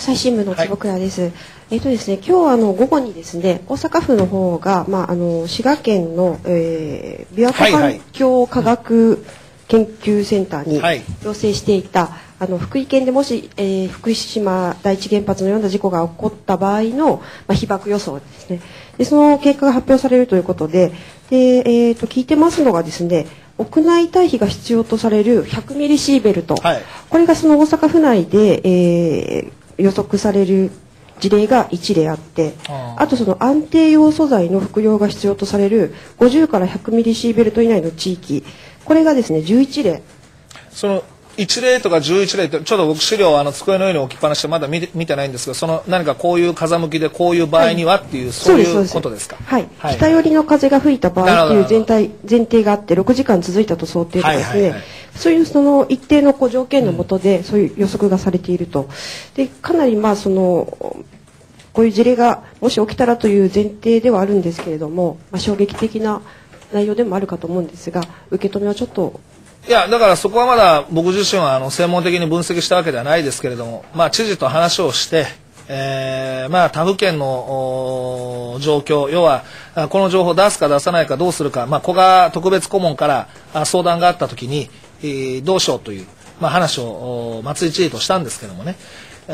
朝日新聞の坪倉です。ですね、今日午後にですね、大阪府の方が滋賀県の、琵琶湖環境科学研究センターに要請していた、福井県でもし、福島第一原発のような事故が起こった場合の、被爆予想ですね。で、その結果が発表されるということで、聞いてますのがですね、屋内退避が必要とされる100ミリシーベルト、これがその大阪府内で、予測される事例が1例あって、あとその安定用素材の服用が必要とされる50から100ミリシーベルト以内の地域、これがですね11例。 その1例とか11例ってちょっと僕資料机の上に置きっぱなしでまだ見てないんですが、その何かこういう風向きでこういう場合にはっていう、そういうことですか。 はい、北寄りの風が吹いた場合っていう前提があって、6時間続いたと想定とかですね、そういうその一定の条件の下でそういう予測がされていると。で、かなりこういう事例がもし起きたらという前提ではあるんですけれども、衝撃的な内容でもあるかと思うんですが、受け止めはちょっと。 いや、だからそこはまだ僕自身は専門的に分析したわけではないですけれども、知事と話をして、他府県の状況、要はこの情報を出すか出さないかどうするか、古賀特別顧問から相談があったときに、どうしようという、話を松井知事としたんですけどもね、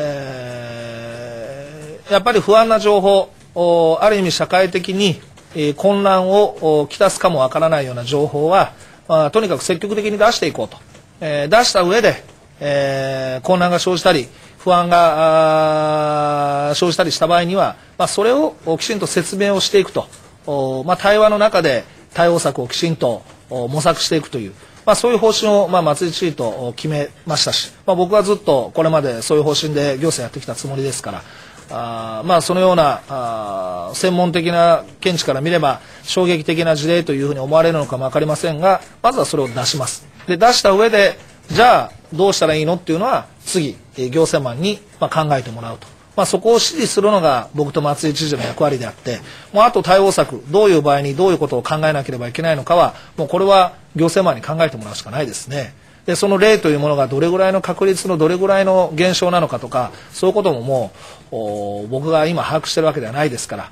やっぱり不安な情報、ある意味社会的に混乱をきたすかもわからないような情報は、とにかく積極的に出していこうと、出した上で、混乱が生じたり不安が生じたりした場合には、それをきちんと説明をしていくと、対話の中で対応策をきちんと模索していくという、そういう方針を、松井知事と決めましたし、僕はずっとこれまでそういう方針で行政やってきたつもりですから、そのような専門的な見地から見れば衝撃的な事例というふうに思われるのかも分かりませんが、まずはそれを出します。で、出した上でじゃあどうしたらいいのっていうのは次行政マンに考えてもらうと、そこを指示するのが僕と松井知事の役割であって、もうあと対応策、どういう場合にどういうことを考えなければいけないのかはもうこれは行政マンに考えてもらうしかないですね。で、その例というものがどれぐらいの確率のどれぐらいの現象なのかとか、そういうことももう僕が今把握しているわけではないですから、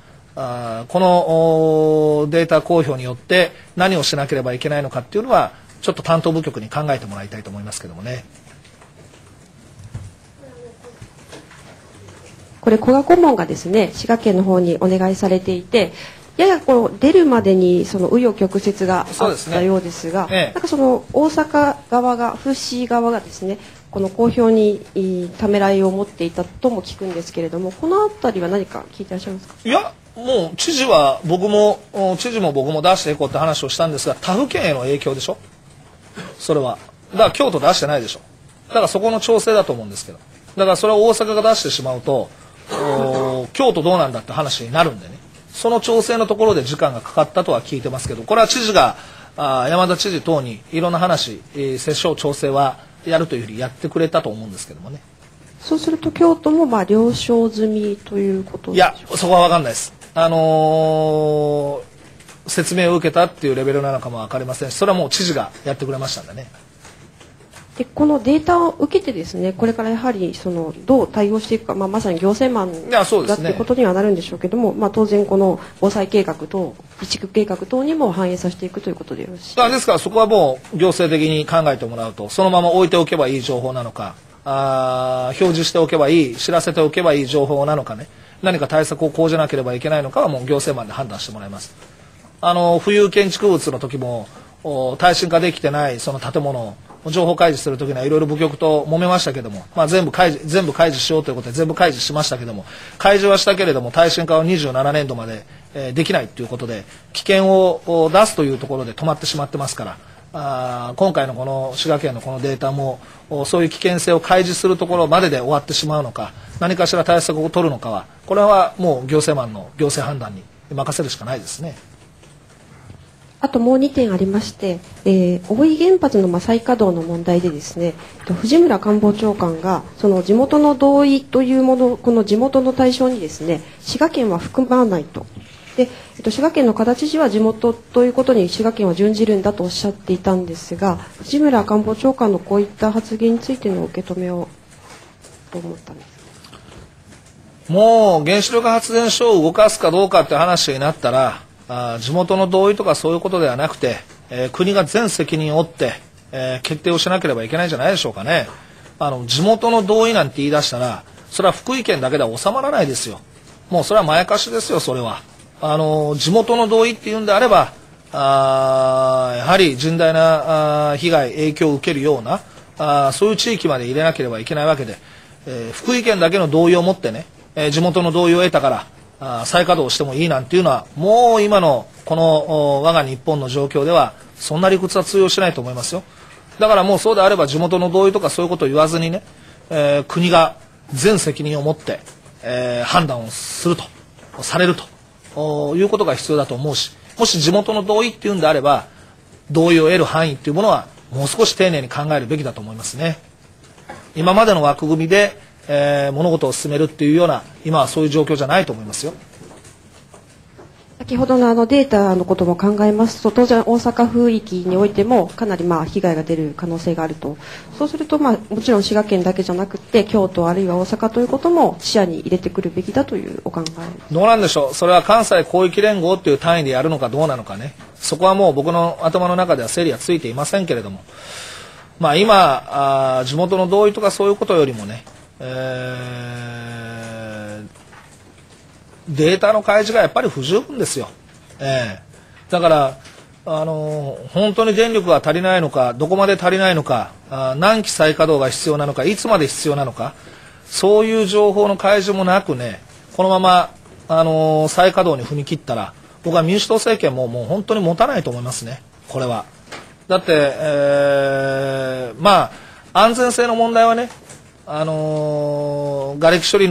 このデータ公表によって何をしなければいけないのかっていうのはちょっと担当部局に考えてもらいたいと思いますけどもね。 これ古賀顧問がですね、滋賀県の方にお願いされていて、やや出るまでにその紆余曲折があったようですが、なんかその大阪側が、府市側がですね、この公表にためらいを持っていたとも聞くんですけれども、このあたりは何か聞いてらっしゃいますか。 いや、もう知事も僕も出していこうって話をしたんですが、他府県への影響でしょ、それは。だから京都出してないでしょ。だからそこの調整だと思うんですけど、だからそれを大阪が出してしまうと京都どうなんだって話になるんでね、その調整のところで時間がかかったとは聞いてますけど、これは知事が山田知事等にいろんな話、折衝調整はやるというふうにやってくれたと思うんですけどもね。 そうすると京都も了承済みということでしょうか。 いや、そこは分かんないです。説明を受けたっていうレベルなのかも分かりませんし、それはもう知事がやってくれましたんでね。 で、このデータを受けてですね、これからやはりどう対応していくか、まさに行政マンだっていうことにはなるんでしょうけども、当然この防災計画等備蓄計画等にも反映させていくということでよろしいですから、そこはもう行政的に考えてもらうと、そのまま置いておけばいい情報なのか、表示しておけばいい、知らせておけばいい情報なのかね、何か対策を講じなければいけないのかはもう行政マンで判断してもらいます。浮遊建築物の時も耐震化できてないその建物を情報開示する時にはいろいろ部局と揉めましたけども、全部開示しようということで全部開示しましたけども、開示はしたけれども耐震化は27年度まで、できないということで危険を出すというところで止まってしまってますから、今回のこの滋賀県のこのデータもそういう危険性を開示するところまでで終わってしまうのか、何かしら対策を取るのかは、これはもう行政マンの行政判断に任せるしかないですね。 あともう2点ありまして、大井原発の再稼働の問題でですね、藤村官房長官がその地元の同意というもの、この地元の対象にですね、滋賀県は含まないと。で、滋賀県の加田知事は地元ということに滋賀県は準じるんだとおっしゃっていたんですが、藤村官房長官のこういった発言についての受け止めをどう思ったんですか。 もう原子力発電所を動かすかどうかって話になったら、地元の同意とかそういうことではなくて、国が全責任を負って、決定をしなければいけないんじゃないでしょうかね。地元の同意なんて言い出したら、それは福井県だけでは収まらないですよ。もうそれはまやかしですよ、それは。地元の同意っていうんであれば、やはり甚大な被害、影響を受けるようなそういう地域まで入れなければいけないわけで、福井県だけの同意を持ってね、地元の同意を得たから再稼働してもいいなんていうのは、もう今のこの我が日本の状況ではそんな理屈は通用しないと思いますよ。だからもうそうであれば地元の同意とかそういうことを言わずにね、国が全責任を持って、判断をするとされるということが必要だと思うし、もし地元の同意っていうんであれば同意を得る範囲っていうものはもう少し丁寧に考えるべきだと思いますね。今までの枠組みで、物事を進めるっていうような今はそういう状況じゃないと思いますよ。 先ほどのデータのことも考えますと、当然大阪府域においてもかなり被害が出る可能性があると。そうするともちろん滋賀県だけじゃなくて京都あるいは大阪ということも視野に入れてくるべきだというお考え。 どうなんでしょう。それは関西広域連合っていう単位でやるのかどうなのかね。そこはもう僕の頭の中では整理はついていませんけれども、今地元の同意とかそういうことよりもね、データの開示がやっぱり不十分ですよ。だから本当に電力が足りないのか、どこまで足りないのか、何期再稼働が必要なのか、いつまで必要なのか、そういう情報の開示もなくね、このまま再稼働に踏み切ったら僕は民主党政権ももう本当に持たないと思いますね、これは。だって、安全性の問題はね、瓦礫処理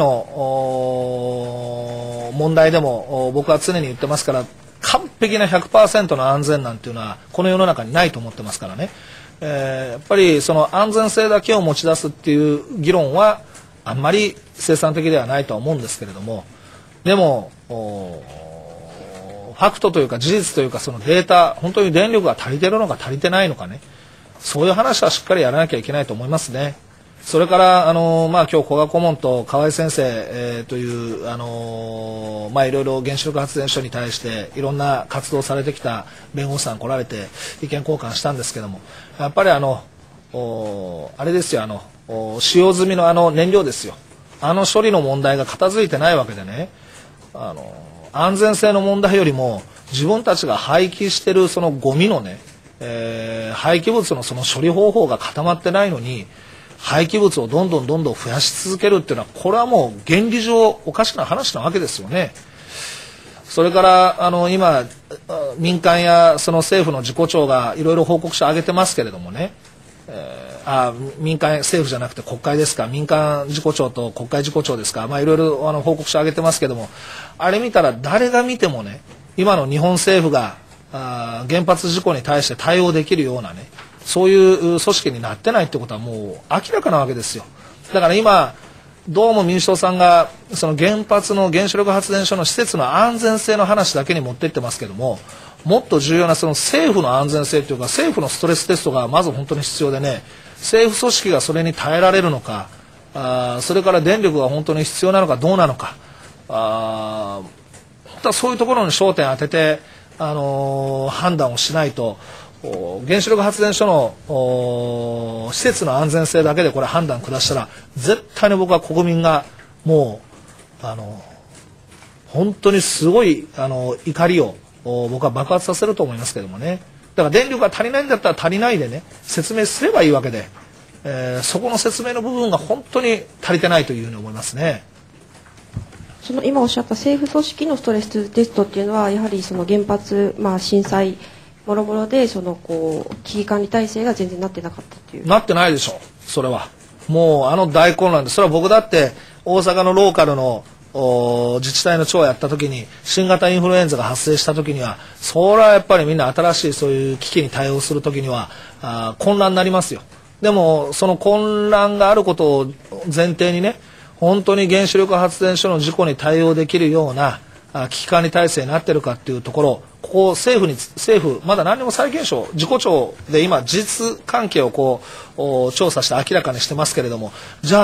の問題でも僕は常に言ってますから、完璧な 100% の安全なんていうのはこの世の中にないと思ってますからね、やっぱりその安全性だけを持ち出すっていう議論はあんまり生産的ではないとは思うんですけれども、でもファクトというか事実というか、そのデータ、本当に電力が足りてるのか足りてないのかね、そういう話はしっかりやらなきゃいけないと思いますね。それから今日古賀顧問と河合先生、といういろいろ原子力発電所に対していろんな活動されてきた弁護士さん来られて意見交換したんですけども、やっぱりあれですよ、使用済みの燃料ですよ、処理の問題が片付いてないわけでね、安全性の問題よりも自分たちが廃棄してるそのゴミのね、廃棄物のその処理方法が固まってないのに廃棄物をどんどん増やし続けるっていうのは、これはもう原理上おかしな話なわけですよね。それから今民間やその政府の事故調がいろいろ報告書を上げてますけれどもね、民間政府じゃなくて国会ですか、民間事故調と国会事故調ですか、いろいろ報告書を上げてますけども、あれ見たら誰が見てもね、今の日本政府が原発事故に対して対応できるようなね、そういう組織になってないってことはもう明らかなわけですよ。だから今どうも民主党さんがその原発の原子力発電所の施設の安全性の話だけに持ってってますけども、もっと重要なその政府の安全性というか、政府のストレステストがまず本当に必要でね、政府組織がそれに耐えられるのか、それから電力が本当に必要なのかどうなのか、本当はそういうところに焦点を当てて、判断をしないと、原子力発電所の施設の安全性だけでこれ判断下したら、絶対に僕は国民がもう本当にすごい怒りを僕は爆発させると思いますけどもね。だから電力が足りないんだったら足りないでね、説明すればいいわけで、そこの説明の部分が本当に足りてないというふうに思いますね。 その今おっしゃった政府組織のストレステストっていうのは、やはりその原発、震災もろもろでその危機管理体制が全然なってなかったっていう。 なってないでしょ、それは。もう大混乱で、それは僕だって大阪のローカルの自治体の長をやった時に新型インフルエンザが発生した時には、それはやっぱりみんな新しいそういう危機に対応する時には混乱になりますよ。でもその混乱があることを前提にね、本当に原子力発電所の事故に対応できるような危機管理体制になっているかっていうところ、ここ政府まだ何も再検証、事故調で今事実関係を調査して明らかにしてますけれども、じゃあ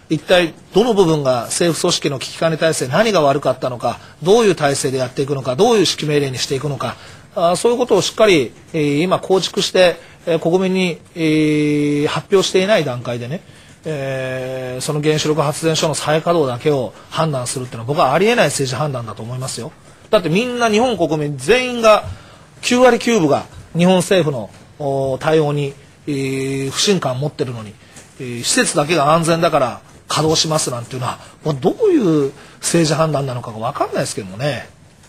一体どの部分が政府組織の危機管理体制、何が悪かったのか、どういう体制でやっていくのか、どういう指揮命令にしていくのか、そういうことをしっかり、今構築して、国民に、発表していない段階でね、その原子力発電所の再稼働だけを判断するっていうのは僕はありえない政治判断だと思いますよ。だってみんな日本国民全員が9割9分が日本政府の対応に、不信感を持ってるのに、施設だけが安全だから稼働しますなんていうのはどういう政治判断なのかが分かんないですけどもね。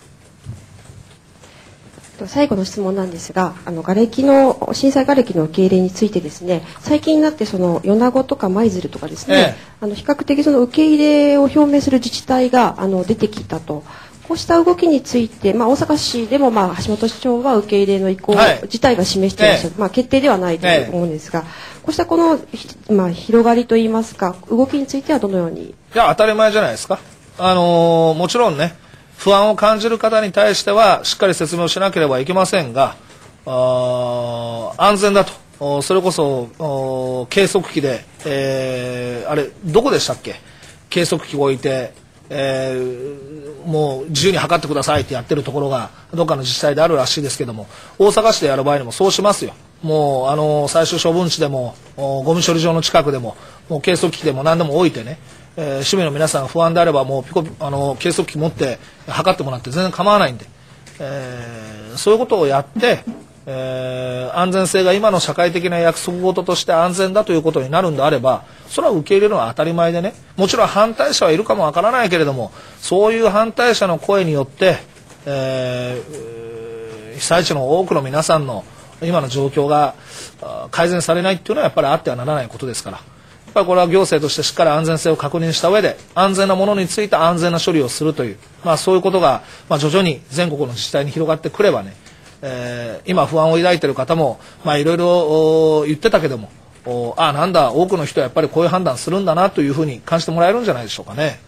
最後の質問なんですが、震災瓦礫の受け入れについてですね、最近になってその米子とか舞鶴とかですね、比較的その受け入れを表明する自治体が出てきたと。こうした動きについて、大阪市でも橋本市長は受け入れの意向自体は示していらっしゃる、決定ではないと思うんですが、こうしたこの、広がりといいますか、動きについてはどのように。 いや、当たり前じゃないですか。もちろんね、不安を感じる方に対してはしっかり説明をしなければいけませんが、安全だと、それこそ計測器で、あれどこでしたっけ、計測器を置いて、もう自由に測ってくださいってやってるところがどっかの自治体であるらしいですけども、大阪市でやる場合にもそうしますよ。もう最終処分地でもゴミ処理場の近くでも、もう計測器でも何でも置いてね、市民の皆さんが不安であればもう計測器持って測ってもらって全然構わないんで、そういうことをやって、安全性が今の社会的な約束事として安全だということになるんであれば、それは受け入れるのは当たり前でね、もちろん反対者はいるかもわからないけれども、そういう反対者の声によって、被災地の多くの皆さんの今の状況が改善されないっていうのはやっぱりあってはならないことですから、やっぱりこれは行政としてしっかり安全性を確認した上で、安全なものについて安全な処理をするという、そういうことが徐々に全国の自治体に広がってくればね、今不安を抱いている方もいろいろ言ってたけども、なんだ多くの人はやっぱりこういう判断するんだなというふうに感じてもらえるんじゃないでしょうかね。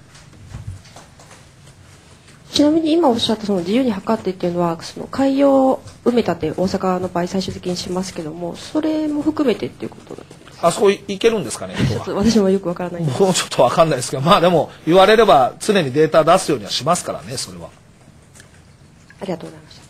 ちなみに今おっしゃったその自由に測ってっていうのは、その海洋埋め立て、大阪の場合最終的にしますけども、それも含めてっていうことなんですか。 あそこ行けるんですかね。 ちょっと私もよくわからないんです。 もうちょっとわかんないですけど、でも言われれば常にデータ出すようにはしますからね、それは。 ありがとうございました。